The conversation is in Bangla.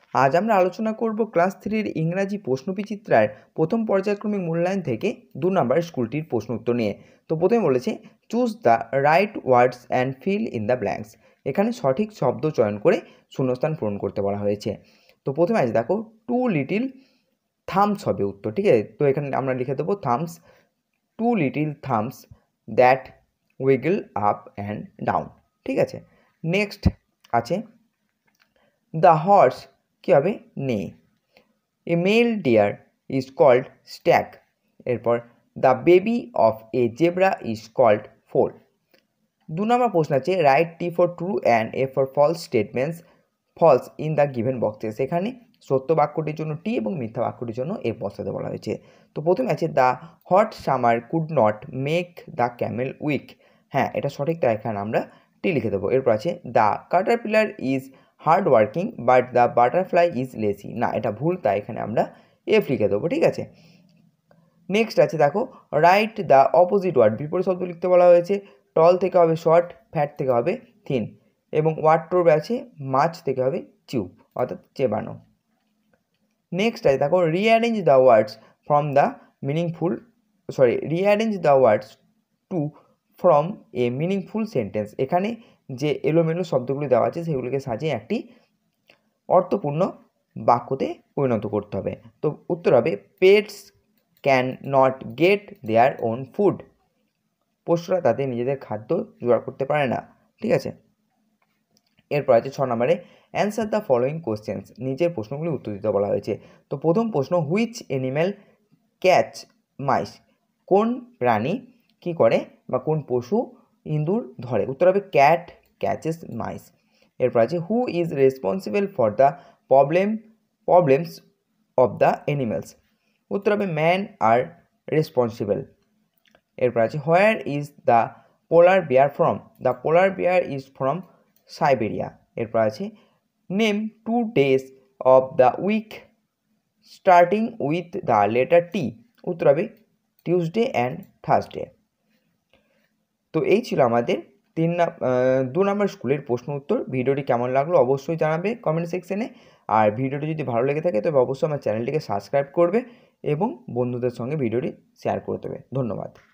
আজ আমরা আলোচনা করব ক্লাস 3-এর ইংরাজি প্রশ্নবিচিত্রার প্রথম পর্যায়ক্রমিক মূল্যায়ন থেকে 2 নম্বরের স্কুলটির প্রশ্ন উত্তর নিয়ে। তো প্রথমে বলেছে choose the right words and fill in the blanks. এখানে সঠিক শব্দ চয়ন করে শূন্যস্থান পূরণ করতে বলা হয়েছে। তো প্রথমে আছে দেখো 2 লিটিল থামস হবে উত্তর, ঠিক আছে। তো এখানে আমরা লিখে দেবো thumbs, 2 little thumbs that wiggle up and down, ঠিক আছে। নেক্সট আছে দ্য হর্স কী হবে নে, a male deer is called stag. এরপর the baby of a zebra is called foal. 2 number প্রশ্ন আছে write T for true and F for false statements false in the given boxes. এখানে সত্য বাক্যটির জন্য টি এবং মিথ্যা বাক্যটির জন্য এ বসাতে বলা হয়েছে। তো প্রথমে আছে the hot summer could not make the camel weak. হ্যাঁ, এটা সঠিক, তাই এখানে আমরা টি লিখে দেবো। এরপর আছে the caterpillar is hard working but the butterfly is lazy. না, এটা ভুল, তাই এখানে আমরা এফ লিখে দেবো, ঠিক আছে। নেক্সট আছে দেখো রাইট দ্য অপোজিট ওয়ার্ড, বিপরীত শব্দ লিখতে বলা হয়েছে। টল থেকে হবে শর্ট, ফ্যাট থেকে হবে থিন, এবং ওয়াট্রোব আছে মাছ থেকে হবে চিউ অর্থাৎ চেবানো। নেক্সট আছে দেখো rearrange the words from the meaningful rearrange the words to from a meaningful sentence. এখানে যে এলোমেলো শব্দগুলি দেওয়া আছে সেগুলিকে সাজিয়ে একটি অর্থপূর্ণ বাক্যতে পরিণত করতে হবে। তো উত্তর হবে pets can not get their own food. পশুরা তাদের নিজেদের খাদ্য জোগাড় করতে পারে না, ঠিক আছে। এরপর আছে 6 নম্বরে অ্যান্সার দ্য ফলোয়িং কোশ্চেন্স, নিজের প্রশ্নগুলি উত্তর দিতে বলা হয়েছে। তো প্রথম প্রশ্ন হুইচ অ্যানিম্যাল ক্যাচ মাইস, কোন প্রাণী কী করে বা কোন পশু ইঁদুর ধরে। উত্তর হবে ক্যাট ক্যাচেস মাইস। এরপর আছে who is responsible for the problems of the animals. উত্তর হবে ম্যান আর রেসপন্সিবল। এরপর আছে where is the polar bear from, the polar bear is from Siberia. এরপর আছে name 2 days of the week starting with the letter T. উত্তর হবে টিউসডে অ্যান্ড থার্সডে। তো এই ছিল আমাদের 2 নম্বর স্কুলের প্রশ্ন উত্তর। ভিডিওটি কেমন লাগলো অবশ্যই জানাবে কমেন্ট সেকশনে। আর ভিডিওটি যদি ভালো লেগে থাকে তবে অবশ্যই আমার চ্যানেলটিকে সাবস্ক্রাইব করবে এবং বন্ধুদের সঙ্গে ভিডিওটি শেয়ার করে দেবে। ধন্যবাদ।